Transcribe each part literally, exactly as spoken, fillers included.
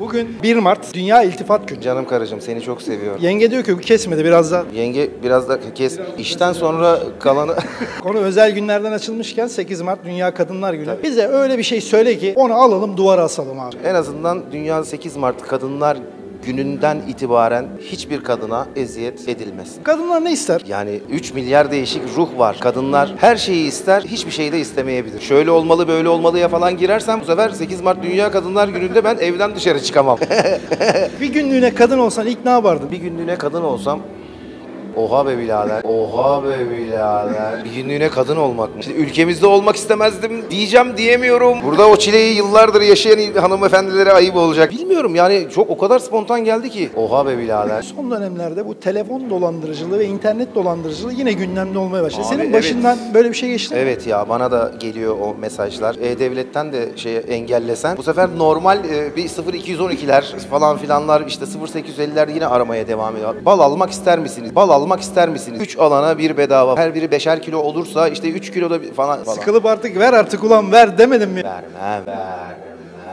Bugün bir Mart Dünya İltifat Günü. Canım karıcığım, seni çok seviyorum. Yenge diyor ki bu kesmedi biraz daha. Yenge biraz da kes. Biraz işten sonra kalanı... Konu özel günlerden açılmışken sekiz Mart Dünya Kadınlar Günü. Tabii. Bize öyle bir şey söyle ki onu alalım duvara asalım abi. En azından Dünya sekiz Mart Kadınlar Gününden itibaren hiçbir kadına eziyet edilmesin. Kadınlar ne ister? Yani üç milyar değişik ruh var. Kadınlar her şeyi ister, hiçbir şeyi de istemeyebilir. Şöyle olmalı, böyle olmalıya falan girersem bu sefer sekiz Mart Dünya Kadınlar Günü'nde ben evden dışarı çıkamam. Bir günlüğüne kadın olsan ilk ne yapardın? Bir günlüğüne kadın olsam... Oha be birader. Oha be birader. Bir günlüğüne kadın olmak mı? İşte ülkemizde olmak istemezdim diyeceğim, diyemiyorum. Burada o çileyi yıllardır yaşayan hanımefendilere ayıp olacak. Bilmiyorum yani, çok o kadar spontan geldi ki. Oha be birader. Son dönemlerde bu telefon dolandırıcılığı ve internet dolandırıcılığı yine gündemde olmaya başladı. Abi, Senin başından evet. böyle bir şey geçti mi? Evet ya, bana da geliyor o mesajlar. E-Devlet'ten de şey engellesen. Bu sefer normal e, bir sıfır iki on ikiler falan filanlar, işte sıfır sekiz elliler yine aramaya devam ediyor. Bal almak ister misiniz? Bal almak ister misiniz? üç alana bir bedava. Her biri beşer kilo olursa işte üç kilo da falan, falan. Sıkılıp artık ver artık ulan ver demedim mi? Vermem, vermem.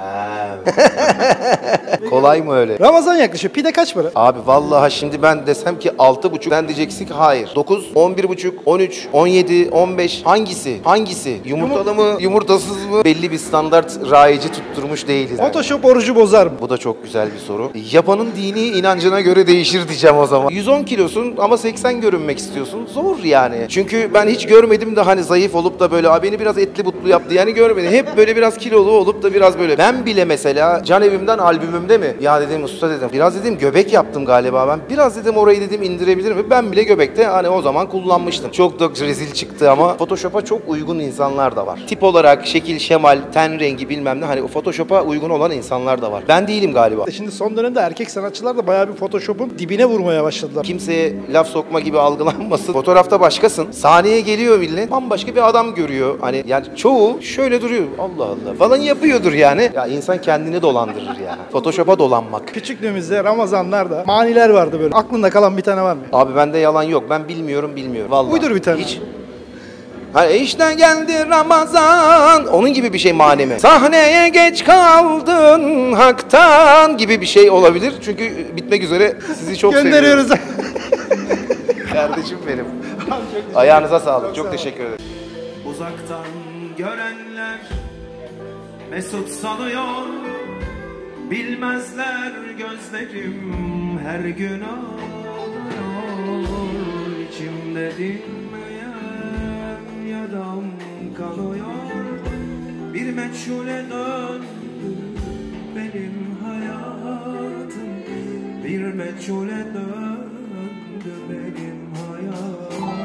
Kolay mı öyle? Ramazan yaklaşıyor. Pide kaç para? Abi vallahi şimdi ben desem ki altı buçuk, sen diyeceksin ki hayır. dokuz, on bir buçuk, on üç, on yedi, on beş, hangisi? Hangisi? Yumurtalı mı, yumurtasız mı? Belli bir standart rayici tutturmuş değiliz. Photoshop orucu bozar mı? Bu da çok güzel bir soru. Yapanın dini inancına göre değişir diyeceğim o zaman. yüz on kilosun ama seksen görünmek istiyorsun. Zor yani. Çünkü ben hiç görmedim de hani zayıf olup da böyle beni biraz etli butlu yaptı yani, görmedim. Hep böyle biraz kilolu olup da biraz böyle. Ben bile mesela Can Evim'den albümümde mi? Ya dedim usta dedim. Biraz dedim göbek yaptım galiba ben. Biraz dedim orayı dedim indirebilir mi? Ben bile göbekte hani o zaman kullanmıştım. Çok da rezil çıktı ama Photoshop'a çok uygun insanlar da var. Tip olarak şekil, şemal, ten rengi bilmem ne, hani o Photoshop'a uygun olan insanlar da var. Ben değilim galiba. Şimdi son dönemde erkek sanatçılar da bayağı bir Photoshop'un dibine vurmaya başladılar. Kimseye laf sokma gibi algılanmasın. Fotoğrafta başkasın. Sahneye geliyor millet. Bambaşka bir adam görüyor. Hani yani çoğu şöyle duruyor. Allah Allah falan yapıyordur yani. Ya insan kendini dolandırır yani. Photoshop'a dolanmak. Küçüklüğümüzde Ramazanlarda maniler vardı böyle. Aklında kalan bir tane var mı? Abi bende yalan yok. Ben bilmiyorum bilmiyorum. Vallahi. Uydur bir tane. Hiç. Hani işte geldi Ramazan. Onun gibi bir şey mani mi? Sahneye geç kaldın haktan gibi bir şey olabilir. Çünkü bitmek üzere, sizi çok gönderiyoruz. Kardeşim benim. Ayağınıza sağlık. Çok, çok sağ teşekkür ederim. Uzaktan görenler mesut sanıyor. Bilmezler gözlerim her gün ağlıyor. İçimde dinmeyen yaram kanıyor. Bir meçhule döndü benim hayatım. Bir meçhule döndü benim hayatım.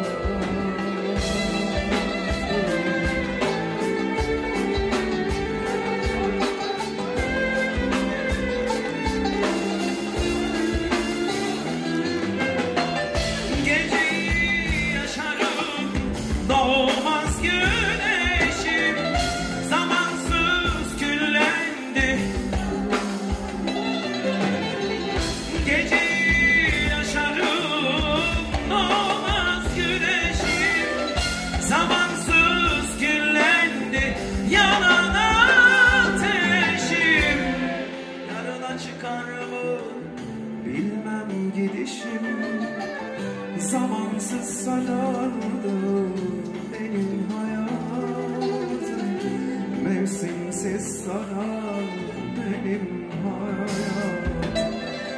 Zamansız sarardı benim hayatım. Mevsimsiz sarardı benim hayatım.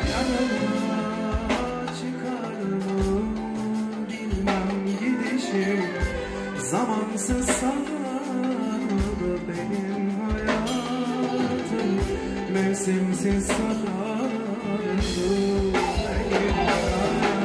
Yanıma çıkar mı bilmem gidişim. Zamansız sarardı benim hayatım. Mevsimsiz sarardı benim hayatım.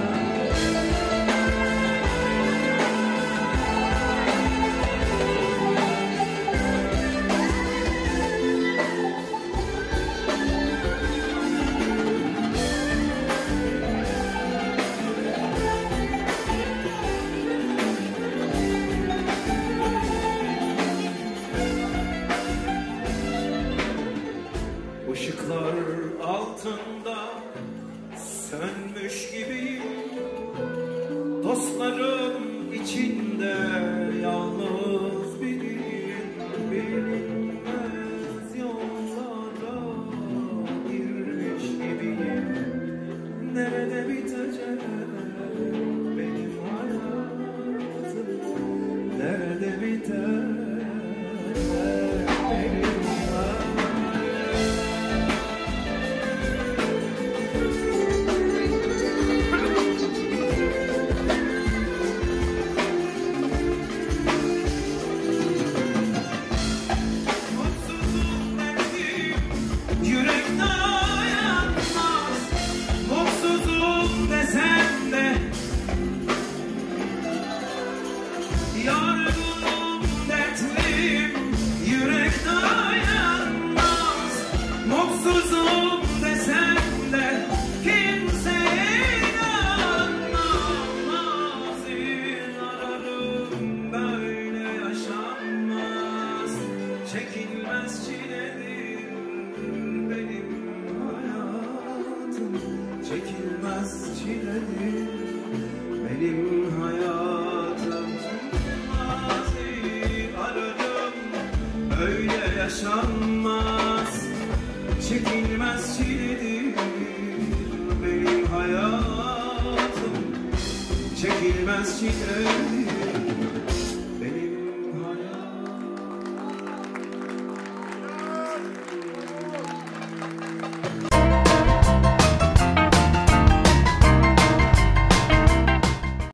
Işıklar altında sönmüş gibiyim. Dostlarım içinde yalnız biriyim. Bilinmez yollara girdim. çekilmez çiledir benim hayatım, çekilmez çiledir benim hayatım. Mazi aradım, öyle yaşanmaz, çekilmez çiledir benim hayatım, çekilmez çiledir